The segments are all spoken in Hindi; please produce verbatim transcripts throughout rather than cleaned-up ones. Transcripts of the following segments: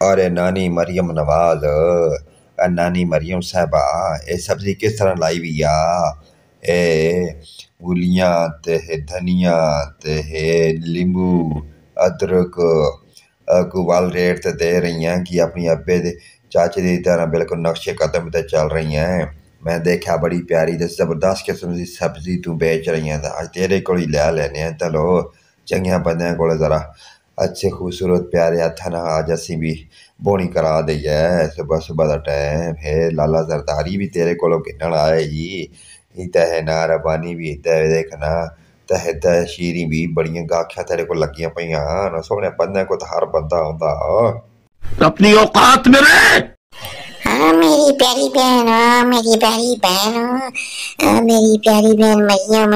और नानी मरियम नवाज अ नानी मरियम साहबा ये सब्जी किस तरह लाई हुई आ। ए मूलियां ते धनिया ते लींबू अदरक को वाल रेट ते दे रही हैं कि अपनी अब्बे दे चाचे की तरह बिल्कुल नक्शे कदम ते चल रही हैं। मैं देखा बड़ी प्यारी ते जबरदस्त किस्म की सब्जी तू बेच रही हैं। अज तेरे को ही लै लैने चलो चंगिया बंद को जरा अच्छे खूबसूरत प्यारे हथा ना अज असी भी बोनी करा दी है। सुबह सुबह का टाइम है लाला जरदारी भी तेरे को गिनन आए ही तह ना रबानी भी तह देखना तह तह शीरी भी बड़िया गाखिया तेरे को लगिया पईयां सोने बंदे को तो हर बंदा आंदा अपनी औकात में रहे। हाँ मेरी प्यारी बहन हाँ मेरी प्यारी बहन हाँ मेरी प्यारी बहन मरियम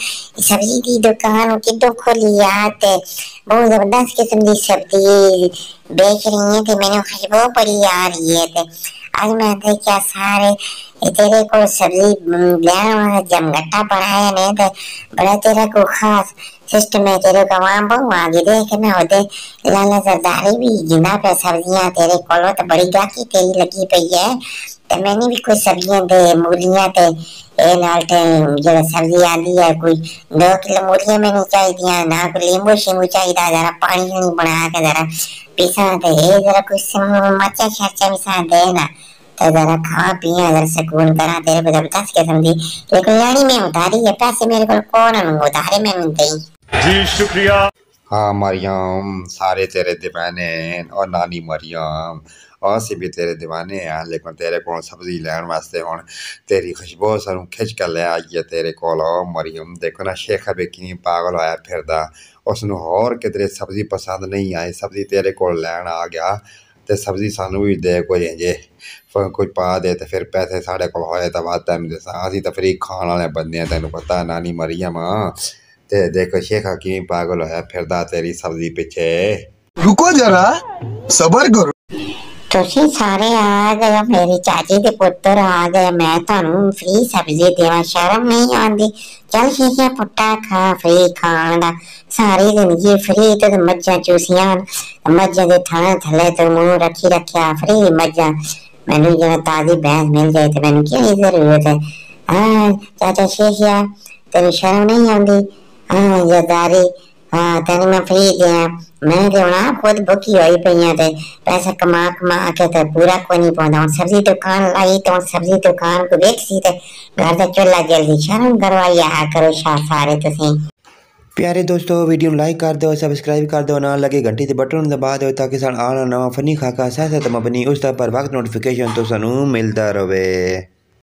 सब्जी की दुकान किदों खोली याद बहुत जबरदस्त किस्म की सब्जी बेच रही है। तो मैंने खुशबू बड़ी आ रही है। तो आज मैं देखा सारे तेरे को सब्जी लिया जमघट्टा बनाया ने तो बड़ा तेरा को खास सिस्टम है। तेरे को वहाँ बहु आगे देखना होते लाला जरदारी भी जिना पे सब्जियां तेरे को तो बड़ी गाकी तेरी लगी पई है। तो मैंने भी कुछ सब्जियां दे मूलियां ते ए नाल ते जो सब्जी आंदी है कोई दो किलो मूलियां मैंने चाहिए ना कोई लींबू शींबू चाहिए जरा पानी नहीं बना के जरा पीसा ते जरा कुछ मचा शर्चा मिसा देना तो जरा खावा पिया जरा सुकून करा तेरे को जबरदस्त किस्म दी। लेकिन यानी मैं उधारी है पैसे मेरे को कौन उधारे में दई जी शुक्रिया। हाँ मरियम सारे तेरे दीवाने और नानी मरियम और से भी तेरे दीवाने हैं। लेकिन तेरे को सब्जी लैन वास्ते हूँ तेरी खुशबू सानू खिंच कर ले आई है तेरे को मरियम। देखो ना शेखा भी कि पागल होया फिरदा उसनू होर किधरे सब्जी पसंद नहीं आई सब्जी तेरे को लैन आ गया तो सब्जी सानू भी दे कोई जे कुछ पा दे तो फिर पैसे साढ़े को होए तो बात तेन दसा असीं तो फ्री खाण वाले बंदे तेन पता नानी मरियम ते देखो शेखा कि पागल होया फिरदा तेरी सब्जी पिछे। रुको जरा सबर करो। तुसी सारे आ गए मेरी चाची के पुत्र आ गए मैं थानू फ्री सब्जी देवा शर्म नहीं आंदी। चल शीशे पुट्टा खा फ्री खान दा सारी जिंदगी फ्री तो मज्जां चूसियां मज्जां दे थाने थले तो मुंह रखी रखिया फ्री मज्जां मैनू जो ताजी भैंस मिल जाए तो मैनू क्या जरूरत है। हाँ चाचा शेखिया तेरी शर्म नहीं आंदी। हाँ जरदारी हाँ तेन मैं फ्री दिया मैं तो ना खुद भुखी हुई पई ते पैसा कमा कमा के तो पूरा कोई नहीं पाਉਂਦਾ। सब्जी दुकान लाई तो सब्जी दुकान को देख सी ते घर दा चूल्हा जल्दी शर्म करवाई आ करो सारे तुसी। प्यारे दोस्तों वीडियो लाइक कर दो सब्सक्राइब कर दो ना लगे घंटी ते बटन दबा दो ताकि सान आना नवा फनी खाका साथ साथ मबनी उस पर वक्त नोटिफिकेशन तो सानू मिलता रहे।